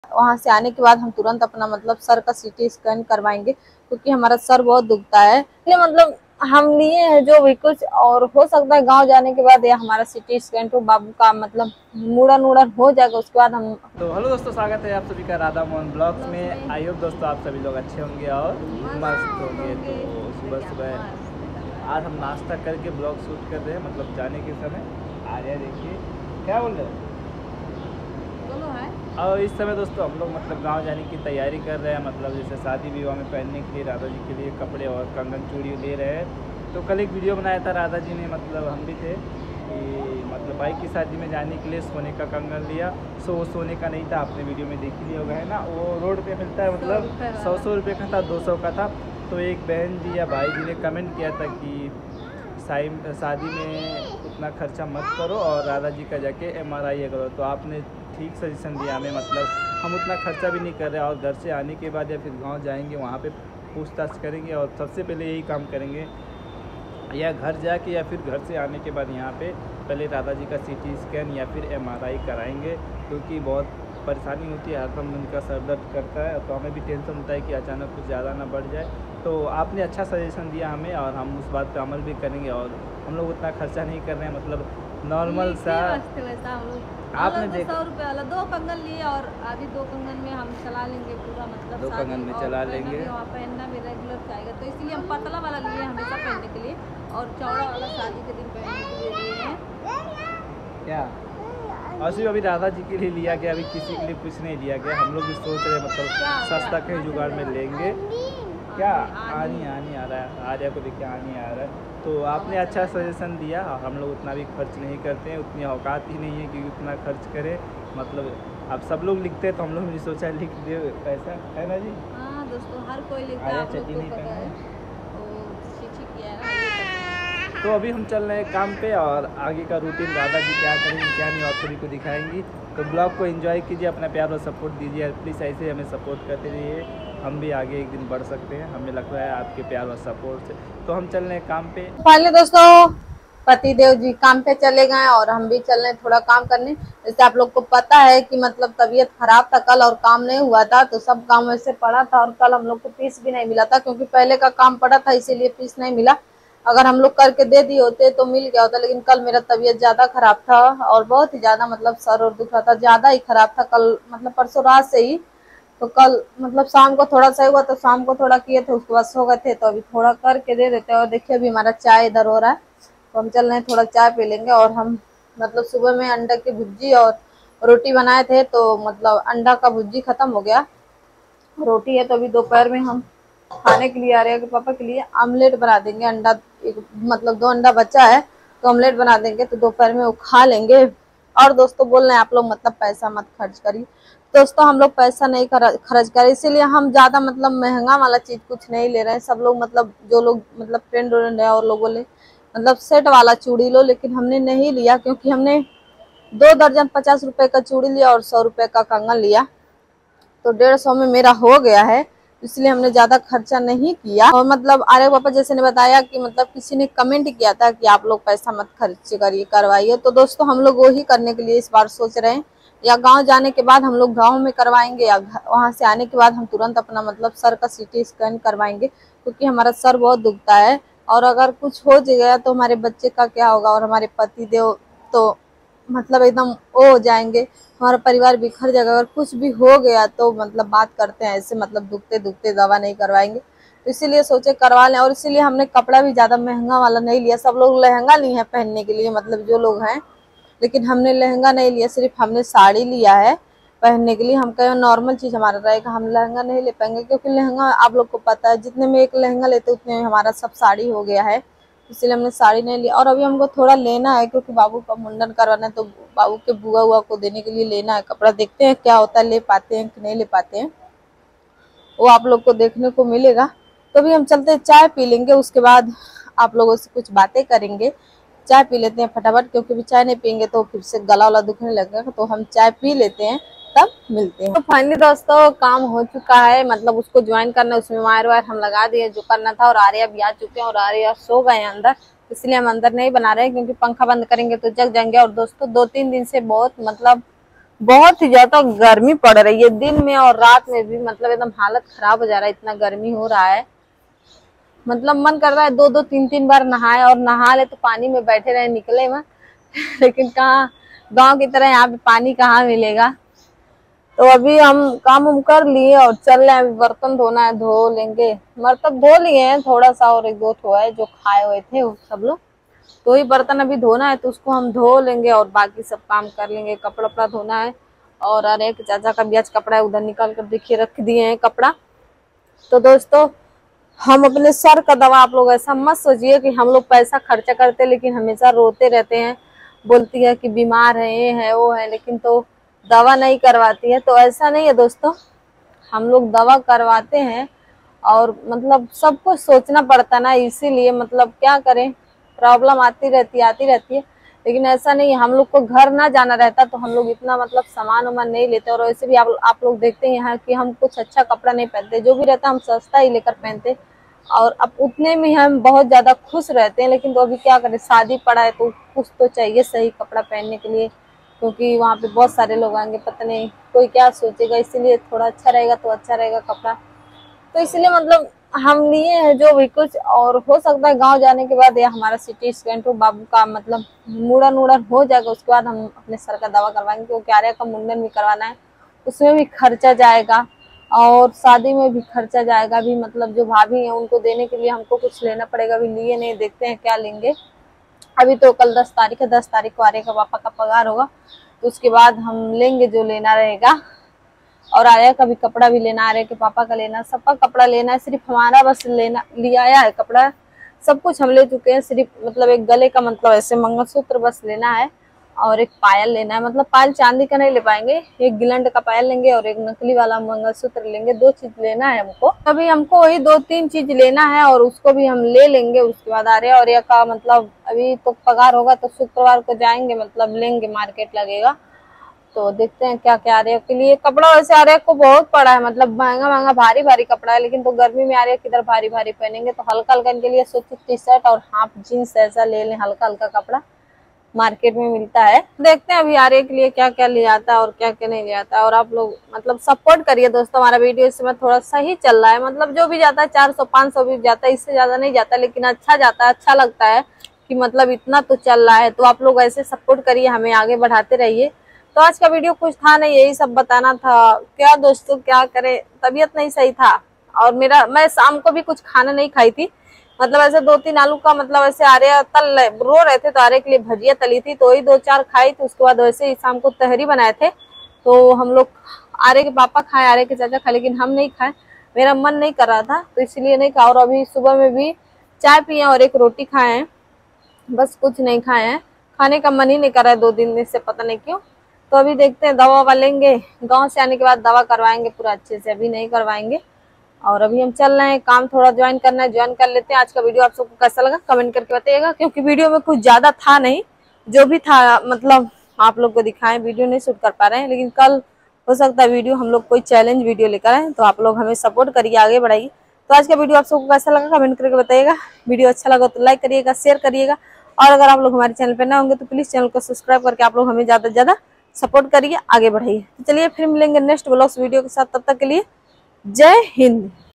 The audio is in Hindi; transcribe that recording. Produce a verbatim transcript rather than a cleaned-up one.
वहाँ से आने के बाद हम तुरंत अपना मतलब सर का सीटी स्कैन करवाएंगे, क्योंकि हमारा सर बहुत दुखता है। इसलिए मतलब हम लिए हैं जो भी कुछ, और हो सकता है गांव जाने के बाद या हमारा सीटी स्कैन तो बाबू का मतलब मुड़न उड़न हो जाएगा, उसके बाद हम। तो हेलो दोस्तों, स्वागत है आप सभी का राधा मोहन ब्लॉग्स में। आई होप दोस्तों आप सभी लोग अच्छे होंगे और मस्त होंगे। तो सुबह सुबह आज हम नाश्ता करके ब्लॉग शूट कर रहे हैं, मतलब जाने के समय। आ रहा देखिए क्या बोल रहे हैं। और इस समय दोस्तों हम लोग मतलब गांव जाने की तैयारी कर रहे हैं, मतलब जैसे शादी विवाह में पहनने के लिए राधा जी के लिए कपड़े और कंगन चूड़ी ले रहे हैं। तो कल एक वीडियो बनाया था राधा जी ने, मतलब हम भी थे कि मतलब भाई की शादी में जाने के लिए सोने का कंगन लिया। सो वो सोने का नहीं था, आपने वीडियो में देख ही लिया होगा, है ना। वो रोड पे मिलता है, मतलब सौ सौ रुपये का था, दो सौ का था। तो एक बहन जी या भाई जी ने कमेंट किया था कि शादी में उतना खर्चा मत करो और राधा जी का जाके एम आर आई करो। तो आपने ठीक सजेशन दिया हमें, मतलब हम उतना खर्चा भी नहीं कर रहे और घर से आने के बाद या फिर गांव जाएंगे वहाँ पे पूछताछ करेंगे और सबसे पहले यही काम करेंगे, या घर जाके या फिर घर से आने के बाद यहाँ पे पहले राधा जी का सीटी स्कैन या फिर एम आर आई कराएंगे, क्योंकि बहुत परेशानी होती है, हरदम उनका सर दर्द करता है। तो हमें भी टेंशन होता है कि अचानक कुछ ज़्यादा ना बढ़ जाए। तो आपने अच्छा सजेशन दिया हमें और हम उस बात पे अमल भी करेंगे। और हम लोग उतना खर्चा नहीं कर रहे हैं, मतलब नॉर्मल सा। आपने देखा सौ रुपये वाला दो कंगन लिए और अभी दो कंगन में हम चला लेंगे पूरा, मतलब दो कंगन में चला लेंगे, पहनना भी रेगुलर जाएगा। तो इसलिए हम पतला वाला लिए हमेशा पहनने के लिए, और चौड़ा वाला शादी के दिन पहनने के लिए लिए हैं। क्या और सिर्फ अभी राधा जी के लिए लिया गया, अभी किसी के लिए कुछ नहीं लिया गया। हम लोग भी सोच रहे हैं मतलब सस्ता कहीं जुगाड़ में लेंगे। क्या आनी आनी आ रहा है, आर्या को देखिए आनी आ रहा है। तो आपने अच्छा सजेशन दिया और हम लोग उतना भी खर्च नहीं करते हैं, उतनी औकात ही नहीं है कि उतना खर्च करें। मतलब अब सब लोग लिखते हैं तो हम लोग भी सोचा लिख दे पैसा, है ना जी। हाँ दोस्तों, हर कोई लिखता है, आप लोग को पता है। तो अभी हम चल रहे हैं काम पे और आगे का रूटीन राधा जी क्या करेंगे क्या नहीं आप सभी को दिखाएंगी। तो ब्लॉग को एंजॉय कीजिए, अपना प्यार और सपोर्ट दीजिए प्लीज़, ऐसे हमें सपोर्ट करते रहिए, हम भी आगे एक दिन बढ़ सकते हैं, हमें लग रहा है आपके प्यार और सपोर्ट से। तो हम चल रहे हैं काम पे। फाइनली दोस्तों पति देव जी काम पे चले गए और हम भी चल रहे हैं थोड़ा काम करने। जैसे आप लोग को पता है कि मतलब तबीयत खराब था कल और काम नहीं हुआ था, तो सब काम वैसे पड़ा था और कल हम लोग को फीस भी नहीं मिला था, क्योंकि पहले का काम पड़ा था इसीलिए फीस नहीं मिला। अगर हम लोग करके दे दिए होते तो मिल गया होता, लेकिन कल मेरा तबीयत ज्यादा खराब था और बहुत ही ज्यादा मतलब सर और दुख रहा था, ज्यादा ही खराब था कल, मतलब परसों रात से ही। तो कल मतलब शाम को थोड़ा सही हुआ, तो शाम को थोड़ा किए थे, उसके बाद सो गए थे। तो अभी थोड़ा करके दे देते हैं। और देखिए अभी हमारा चाय इधर हो रहा है, तो हम चल रहे हैं थोड़ा चाय पी लेंगे। और हम मतलब सुबह में अंडा की भुर्जी और रोटी बनाए थे, तो मतलब अंडा का भुर्जी खत्म हो गया, रोटी है। तो अभी दोपहर में हम खाने के लिए आ रहे हैं कि पापा के लिए आमलेट बना देंगे। अंडा एक मतलब दो अंडा बचा है, तो आमलेट बना देंगे, तो दोपहर में वो खा लेंगे। और दोस्तों बोल रहे हैं आप लोग मतलब पैसा मत खर्च करिए। दोस्तों हम लोग पैसा नहीं खर्च करें, इसीलिए हम ज्यादा मतलब महंगा वाला चीज कुछ नहीं ले रहे हैं। सब लोग मतलब जो लोग मतलब फ्रेंड व्रेंड है और लोग बोले मतलब सेट वाला चूड़ी लो, लेकिन हमने नहीं लिया, क्योंकि हमने दो दर्जन पचास रुपए का चूड़ी लिया और सौ रुपए का कंगन लिया, तो डेढ़ सौ में मेरा हो गया है, इसलिए हमने ज्यादा खर्चा नहीं किया। और मतलब आर्य पापा जैसे ने बताया कि मतलब किसी ने कमेंट किया था कि आप लोग पैसा मत खर्च करिए, करवाइए, तो दोस्तों हम लोग वही करने के लिए इस बार सोच रहे हैं। या गांव जाने के बाद हम लोग गांव में करवाएंगे, या वहां से आने के बाद हम तुरंत अपना मतलब सर का सीटी स्कैन करवाएंगे, क्योंकि हमारा सर बहुत दुखता है। और अगर कुछ हो गया तो हमारे बच्चे का क्या होगा, और हमारे पति देव तो मतलब एकदम वो हो जाएंगे, हमारा परिवार बिखर जाएगा। अगर कुछ भी हो गया तो मतलब बात करते हैं ऐसे, मतलब दुखते दुखते दवा नहीं करवाएंगे, तो इसीलिए सोचे करवा लें। और इसीलिए हमने कपड़ा भी ज्यादा महंगा वाला नहीं लिया। सब लोग लहंगा लिए हैं पहनने के लिए, मतलब जो लोग हैं, लेकिन हमने लहंगा नहीं लिया, सिर्फ हमने साड़ी लिया है पहनने के लिए। हम कहें नॉर्मल चीज हमारा रहेगा, हम लहंगा नहीं ले पाएंगे, क्योंकि लहंगा आप लोग को पता है जितने में एक लहंगा लेते उतने में हमारा सब साड़ी हो गया है, इसलिए हमने साड़ी नहीं लिया। और अभी हमको थोड़ा लेना है, क्योंकि बाबू का मुंडन करवाना है, तो बाबू के बुआ हुआ को देने के लिए लेना है कपड़ा। देखते हैं क्या होता है, ले पाते हैं कि नहीं ले पाते हैं, वो आप लोग को देखने को मिलेगा। तो अभी हम चलते हैं, चाय पी लेंगे, उसके बाद आप लोगों से कुछ बातें करेंगे। चाय पी लेते हैं फटाफट, क्योंकि भी चाय नहीं पियेंगे तो फिर से गला वाला दुखने लगेगा। तो हम चाय पी लेते हैं, तब मिलते हैं। तो फाइनली दोस्तों काम हो चुका है, मतलब उसको ज्वाइन करना, उसमें वायर वायर हम लगा दिए जो करना था। और आर्या भी आ चुके हैं और आर्या सो गए हैं अंदर, इसलिए हम अंदर नहीं बना रहे हैं, क्योंकि पंखा बंद करेंगे तो जग जाएंगे। और दोस्तों दो तीन दिन से बहुत मतलब बहुत ही ज्यादा गर्मी पड़ रही है दिन में और रात में भी, मतलब एकदम हालत खराब हो जा रहा है, इतना गर्मी हो रहा है। मतलब मन कर रहा है दो दो तीन तीन बार नहाए, और नहा ले तो पानी में बैठे रहे, निकले मत लेकिन कहाँ गांव की तरह यहाँ पे पानी कहाँ मिलेगा। तो अभी हम काम उम कर लिए और चल रहे हैं। अभी बर्तन धोना है, धो लेंगे। मतलब धो लिए हैं थोड़ा सा, और एक दो ठो है जो खाए हुए थे वो सब लोग, तो ही बर्तन अभी धोना है, तो उसको हम धो लेंगे और बाकी सब काम कर लेंगे। कपड़ा वपड़ा धोना है, और अरे एक चाचा का भी आज कपड़ा है, उधर निकाल कर देखिए रख दिए हैं कपड़ा। तो दोस्तों हम अपने सर का दवा, आप लोग ऐसा मत सोचिए कि हम लोग पैसा खर्चा करते लेकिन हमेशा रोते रहते हैं, बोलती है कि बीमार है, ये है वो है, लेकिन तो दवा नहीं करवाती है। तो ऐसा नहीं है दोस्तों, हम लोग दवा करवाते हैं, और मतलब सब कुछ सोचना पड़ता ना, इसीलिए मतलब क्या करें, प्रॉब्लम आती रहती है आती रहती है। लेकिन ऐसा नहीं है, हम लोग को घर ना जाना रहता तो हम लोग इतना मतलब सामान वामान नहीं लेते। और वैसे भी आप आप लोग देखते हैं यहाँ कि हम कुछ अच्छा कपड़ा नहीं पहनते, जो भी रहता है हम सस्ता ही लेकर पहनते, और अब उतने में हम बहुत ज्यादा खुश रहते हैं। लेकिन तो अभी क्या करें, शादी पड़ा है तो कुछ तो चाहिए सही कपड़ा पहनने के लिए, क्योंकि वहाँ पे बहुत सारे लोग आएंगे, पता नहीं कोई क्या सोचेगा, इसीलिए थोड़ा अच्छा रहेगा तो अच्छा रहेगा कपड़ा। तो इसलिए मतलब हम लिए हैं जो भी कुछ, और हो सकता है गांव जाने के बाद या हमारा सिटी स्कैन तो बाबू का मतलब मुड़न उड़न हो जाएगा, उसके बाद हम अपने सर का दवा करवाएंगे, क्योंकि आर्या का मुंडन भी करवाना है, उसमें भी खर्चा जाएगा, और शादी में भी खर्चा जाएगा भी। मतलब जो भाभी है उनको देने के लिए हमको कुछ लेना पड़ेगा, अभी लिए नहीं, देखते हैं क्या लेंगे। अभी तो कल दस तारीख है, दस तारीख को आर्या का पापा का पगार होगा, तो उसके बाद हम लेंगे जो लेना रहेगा। और आर्या का भी कपड़ा भी लेना, आर्या के पापा का लेना, सबका कपड़ा लेना है, सिर्फ हमारा बस लेना लिया आया है कपड़ा, सब कुछ हम ले चुके हैं। सिर्फ मतलब एक गले का मतलब ऐसे मंगलसूत्र बस लेना है, और एक पायल लेना है। मतलब पायल चांदी का नहीं ले पाएंगे, एक गिलंड का पायल लेंगे और एक नकली वाला मंगलसूत्र लेंगे, दो चीज लेना है हमको। अभी हमको वही दो तीन चीज लेना है, और उसको भी हम ले लेंगे। उसके बाद आर्या और का मतलब अभी तो पगार होगा तो शुक्रवार को जाएंगे, मतलब लेंगे, मार्केट लगेगा, तो देखते हैं क्या क्या। आर्या के लिए कपड़ा वैसे आर्या को बहुत पड़ा है, मतलब महंगा महंगा भारी भारी कपड़ा है, लेकिन तो गर्मी में आर्या किधर भारी भारी पहनेंगे, तो हल्का हल्का इनके लिए सोची टी शर्ट और हाफ जीन्स ऐसा ले लें, हल्का हल्का कपड़ा मार्केट में मिलता है। देखते हैं अभी आर्या के लिए क्या क्या ले आता है और क्या क्या नहीं ले आता है। और आप लोग मतलब सपोर्ट करिए दोस्तों, हमारा वीडियो इस समय थोड़ा सही चल रहा है, मतलब जो भी जाता है चार सौ पाँच सौ भी जाता है, इससे ज्यादा नहीं जाता, लेकिन अच्छा जाता है, अच्छा लगता है कि मतलब इतना तो चल रहा है। तो आप लोग ऐसे सपोर्ट करिए, हमें आगे बढ़ाते रहिए। तो आज का वीडियो कुछ था नहीं, यही सब बताना था। क्या दोस्तों क्या करें, तबीयत नहीं सही था, और मेरा मैं शाम को भी कुछ खाना नहीं खाई थी, मतलब ऐसे दो तीन आलू का मतलब ऐसे आर्या तल रो रहे थे तो आर्या के लिए भजिया तली थी, तो वही दो चार खाई थी। उसके बाद वैसे ही शाम को तहरी बनाए थे, तो हम लोग आर्या के पापा खाए, आर्या के चाचा खाए, लेकिन हम नहीं खाए, मेरा मन नहीं कर रहा था तो इसलिए नहीं खा। और अभी सुबह में भी चाय पिए और एक रोटी खाए हैं, बस कुछ नहीं खाए हैं, खाने का मन ही नहीं कर रहा है दो दिन से, पता नहीं क्यों। तो अभी देखते हैं, दवा ववा लेंगे, गांव से आने के बाद दवा करवाएंगे पूरा अच्छे से, अभी नहीं करवाएंगे। और अभी हम चल रहे हैं, काम थोड़ा ज्वाइन करना है, ज्वाइन कर लेते हैं। आज का वीडियो आप सबको कैसा लगा कमेंट करके बताइएगा, क्योंकि वीडियो में कुछ ज्यादा था नहीं, जो भी था मतलब आप लोग को दिखाएं, वीडियो नहीं शूट कर पा रहे हैं। लेकिन कल हो सकता है वीडियो हम लोग कोई चैलेंज वीडियो लेकर आए, तो आप लोग हमें सपोर्ट करिए, आगे बढ़ाइए। तो आज का वीडियो आप सबको कैसा लगा कमेंट करके बताइएगा। वीडियो अच्छा लगा तो लाइक करिएगा, शेयर करिएगा, और अगर आप लोग हमारे चैनल पर ना होंगे तो प्लीज चैनल को सब्सक्राइब करके आप लोग हमें ज्यादा से ज्यादा सपोर्ट करिए, आगे बढ़ाइए। तो चलिए फिर मिलेंगे नेक्स्ट ब्लॉग्स वीडियो के साथ, तब तक के लिए जय हिंद।